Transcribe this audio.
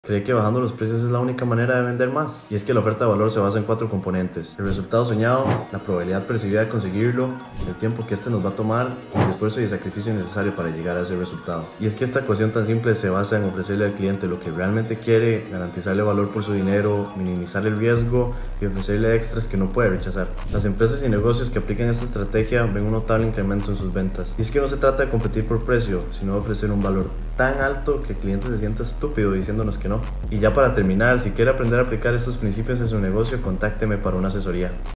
Cree que bajando los precios es la única manera de vender más. Y es que la oferta de valor se basa en 4 componentes: el resultado soñado, la probabilidad percibida de conseguirlo, el tiempo que este nos va a tomar y el esfuerzo y el sacrificio necesario para llegar a ese resultado. Y es que esta ecuación tan simple se basa en ofrecerle al cliente lo que realmente quiere, garantizarle valor por su dinero, minimizar el riesgo y ofrecerle extras que no puede rechazar. Las empresas y negocios que aplican esta estrategia ven un notable incremento en sus ventas. Y es que no se trata de competir por precio, sino de ofrecer un valor tan alto que el cliente se sienta estúpido diciéndonos que no. Y ya para terminar, si quiere aprender a aplicar estos principios en su negocio, contácteme para una asesoría.